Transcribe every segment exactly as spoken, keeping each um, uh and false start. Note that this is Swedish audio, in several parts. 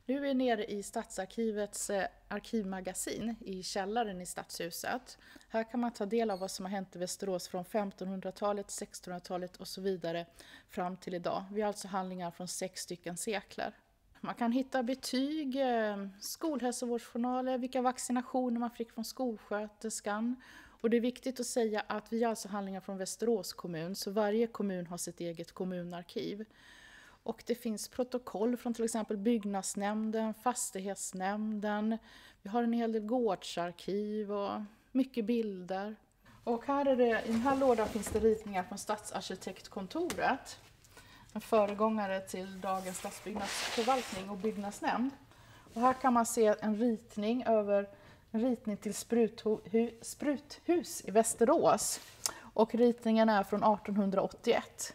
Nu är vi nere i Stadsarkivets arkivmagasin i källaren i Stadshuset. Här kan man ta del av vad som har hänt i Västerås från femtonhundratalet, sextonhundratalet och så vidare fram till idag. Vi har alltså handlingar från sex stycken sekler. Man kan hitta betyg, skolhälsovårdsjournaler, vilka vaccinationer man fick från skolsköterskan. Och det är viktigt att säga att vi har alltså handlingar från Västerås kommun, så varje kommun har sitt eget kommunarkiv. Och det finns protokoll från till exempel byggnadsnämnden, fastighetsnämnden. Vi har en hel del gårdsarkiv och mycket bilder. Och här är det, i den här lådan finns det ritningar från Stadsarkitektkontoret. En föregångare till dagens stadsbyggnadsförvaltning och byggnadsnämnd. Och här kan man se en ritning över en ritning till spruthu, spruthus i Västerås. Och ritningen är från artonhundraåttioett.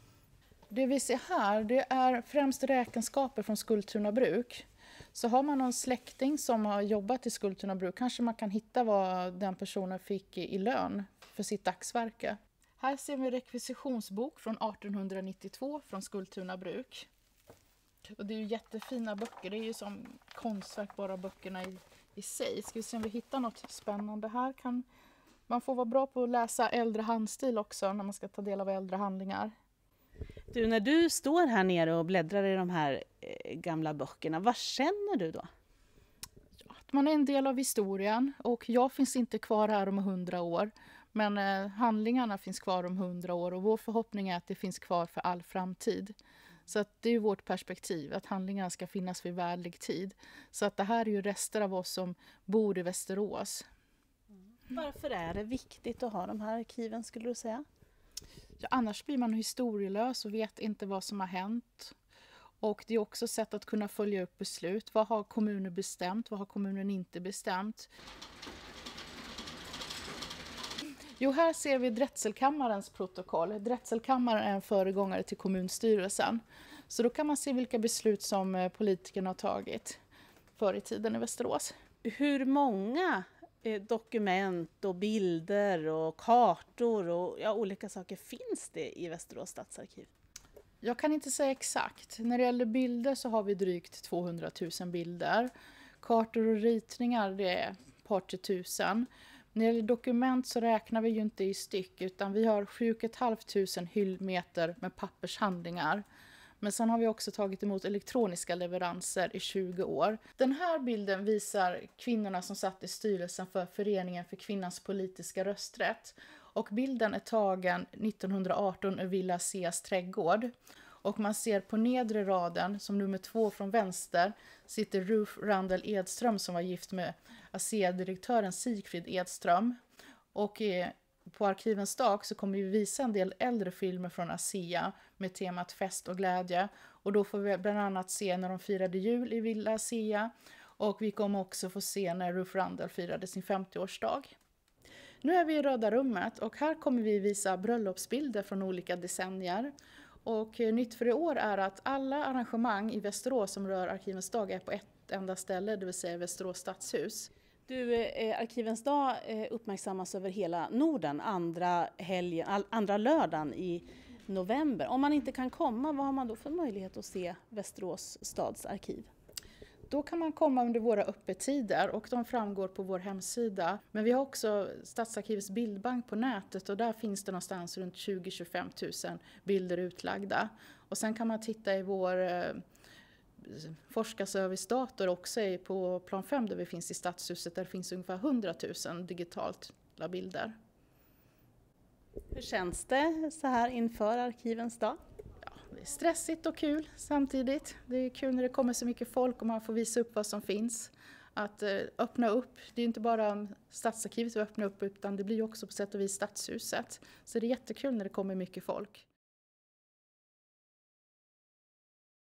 Det vi ser här, det är främst räkenskaper från Skultuna bruk. Så har man någon släkting som har jobbat i Skultuna bruk, kanske man kan hitta vad den personen fick i lön för sitt dagsverke. Här ser vi en rekvisitionsbok från artonhundranittiotvå från Skultuna bruk. Och det är ju jättefina böcker, det är ju som konstverk bara böckerna i, i sig. Ska vi se om vi hittar något spännande här. Kan, man får vara bra på att läsa äldre handstil också när man ska ta del av äldre handlingar. Du, när du står här nere och bläddrar i de här eh, gamla böckerna, vad känner du då? Att man är en del av historien, och jag finns inte kvar här om hundra år. Men eh, handlingarna finns kvar om hundra år, och vår förhoppning är att det finns kvar för all framtid. Så att det är vårt perspektiv, att handlingarna ska finnas vid världlig tid. Så att det här är ju rester av oss som bor i Västerås. Varför är det viktigt att ha de här arkiven, skulle du säga? Ja, annars blir man historielös och vet inte vad som har hänt. Och det är också ett sätt att kunna följa upp beslut. Vad har kommunen bestämt? Vad har kommunen inte bestämt? Jo, här ser vi Drätselkammarens protokoll. Drätselkammaren är en föregångare till kommunstyrelsen. Så då kan man se vilka beslut som politikerna har tagit förr i tiden i Västerås. Hur många dokument och bilder och kartor och ja, olika saker finns det i Västerås stadsarkiv? Jag kan inte säga exakt. När det gäller bilder så har vi drygt tvåhundratusen bilder. Kartor och ritningar, det är ett par till tusen. När det gäller dokument så räknar vi ju inte i styck, utan vi har sju tusen femhundra hyllmeter med pappershandlingar. Men sen har vi också tagit emot elektroniska leveranser i tjugo år. Den här bilden visar kvinnorna som satt i styrelsen för Föreningen för kvinnans politiska rösträtt. Och bilden är tagen nittonhundraarton ur Villa Aseas trädgård. Och man ser på nedre raden, som nummer två från vänster, sitter Ruth Randall Edström som var gift med Asea-direktören Sigfrid Edström. Och på Arkivens dag så kommer vi visa en del äldre filmer från Asea med temat fest och glädje. Och då får vi bland annat se när de firade jul i Villa Asea. Och vi kommer också få se när Ruth Randall firade sin femtioårsdag. Nu är vi i Röda rummet, och här kommer vi visa bröllopsbilder från olika decennier. Och nytt för i år är att alla arrangemang i Västerås som rör Arkivens dag är på ett enda ställe, det vill säga Västerås stadshus. Du, eh, Arkivens dag eh, uppmärksammas över hela Norden andra, helgen, all, andra lördagen i november. Om man inte kan komma, vad har man då för möjlighet att se Västerås stads arkiv? Då kan man komma under våra öppettider, och de framgår på vår hemsida. Men vi har också Stadsarkivets bildbank på nätet, och där finns det någonstans runt tjugo till tjugofem tusen bilder utlagda. Och sen kan man titta i vår eh, forskarservicedator också på plan fem där vi finns i Stadshuset, där det finns ungefär hundra tusen digitalt bilder. Hur känns det så här inför Arkivens dag? Ja, det är stressigt och kul samtidigt. Det är kul när det kommer så mycket folk och man får visa upp vad som finns. Att eh, öppna upp, det är inte bara Stadsarkivet vi öppnar upp, utan det blir också på sätt och vis Stadshuset. Så det är jättekul när det kommer mycket folk.